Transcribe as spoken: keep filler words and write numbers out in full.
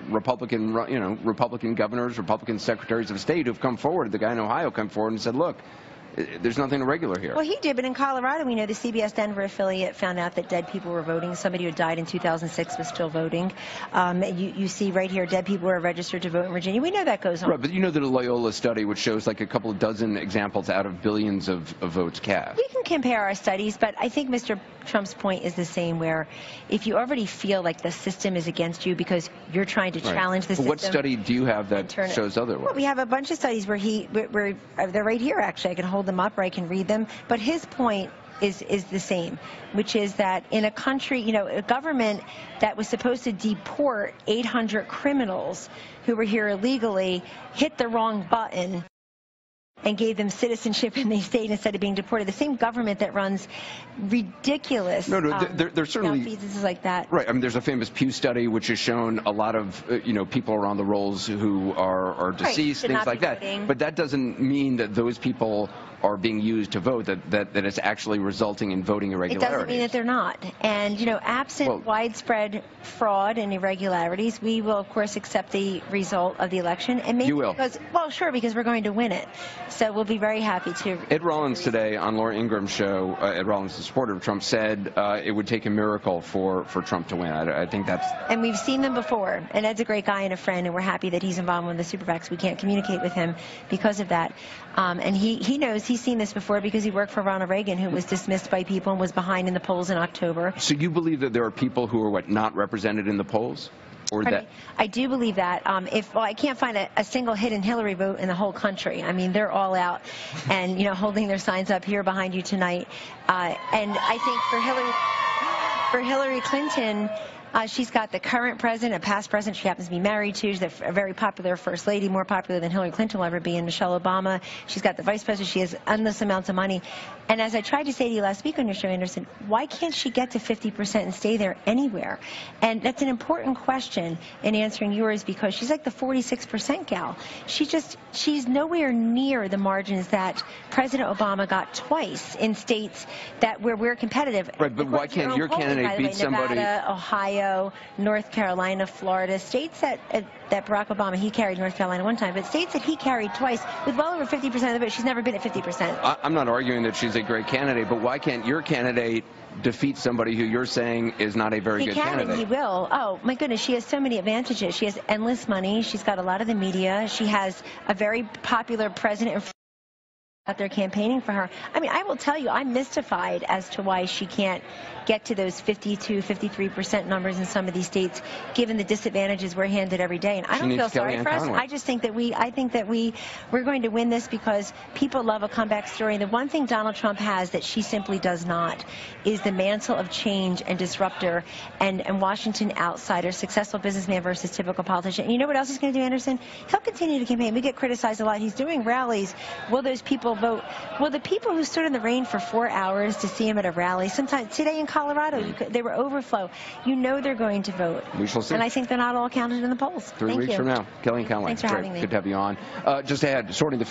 Republican, you know, Republican governors, Republican secretaries of state who've come forward. The guy in Ohio come forward and said, look, there's nothing irregular here. Well, he did, but in Colorado, we know the C B S Denver affiliate found out that dead people were voting. Somebody who died in two thousand six was still voting. Um, you, you see right here, dead people are registered to vote in Virginia. We know that goes on. Right, but you know the Loyola study, which shows like a couple of dozen examples out of billions of, of votes cast. We can compare our studies, but I think Mister Trump's point is the same, where if you already feel like the system is against you because you're trying to right. challenge the but system. What study do you have that shows otherwise? Well, we have a bunch of studies where he, where, where they're right here, actually. I can hold them up or I can read them. But his point is is the same, which is that in a country, you know, a government that was supposed to deport eight hundred criminals who were here illegally hit the wrong button and gave them citizenship in the state instead of being deported. The same government that runs ridiculous no, no, um, they're, they're certainly malfeasances like that. Right. I mean, there's a famous Pew study which has shown a lot of, uh, you know, people are on the rolls who are, are deceased, right. things like that. Voting. But that doesn't mean that those people are being used to vote, that, that, that it's actually resulting in voting irregularities. It doesn't mean that they're not. And, you know, absent well, widespread fraud and irregularities, we will, of course, accept the result of the election. And maybe you will. Because, well, sure, because we're going to win it. So we'll be very happy to. Ed Rollins today on Laura Ingraham's show, uh, Ed Rollins, the supporter of Trump, said uh, it would take a miracle for, for Trump to win. I, I think that's... And we've seen them before. And Ed's a great guy and a friend, and we're happy that he's involved with the super PACs. We can't communicate with him because of that. Um, and he, he knows, he's seen this before because he worked for Ronald Reagan, who was dismissed by people and was behind in the polls in October. So you believe that there are people who are, what, not represented in the polls? Or Pardon that me? I do believe that. Um, if well, I can't find a, a single hidden Hillary vote in the whole country. I mean, they're all out and, you know, holding their signs up here behind you tonight. Uh, and I think for Hillary, for Hillary Clinton, Uh, she's got the current president, a past president she happens to be married to. She's a very popular first lady, more popular than Hillary Clinton will ever be, and Michelle Obama. She's got the vice president. She has endless amounts of money. And as I tried to say to you last week on your show, Anderson, why can't she get to fifty percent and stay there anywhere? And that's an important question in answering yours, because she's like the forty-six percent gal. She just, she's nowhere near the margins that President Obama got twice in states that where we're competitive. Right, but why can't your candidate beat somebody? Nevada, Ohio, North Carolina, Florida, states that uh, that Barack Obama, he carried North Carolina one time, but states that he carried twice with well over fifty percent of the vote. She's never been at fifty percent. I, I'm not arguing that she's a great candidate, but why can't your candidate defeat somebody who you're saying is not a very he good can candidate? And he will. Oh, my goodness, she has so many advantages. She has endless money. She's got a lot of the media. She has a very popular president out there campaigning for her. I mean, I will tell you, I'm mystified as to why she can't get to those fifty-two, fifty-three percent numbers in some of these states, given the disadvantages we're handed every day. And I don't feel sorry for us. I just think that we, I think that we, we're going to win this because people love a comeback story. And the one thing Donald Trump has that she simply does not is the mantle of change and disruptor and, and Washington outsider, successful businessman versus typical politician. And you know what else he's going to do, Anderson? He'll continue to campaign. We get criticized a lot. He's doing rallies. Will those people vote? Well, the people who stood in the rain for four hours to see him at a rally, sometimes today in Colorado, you could, they were overflow. You know they're going to vote. We shall see. And I think they're not all counted in the polls. Three Thank weeks you. from now. Kellyanne Conway. Thanks for Great. having me. Good to have you on. Uh, just ahead, sorting the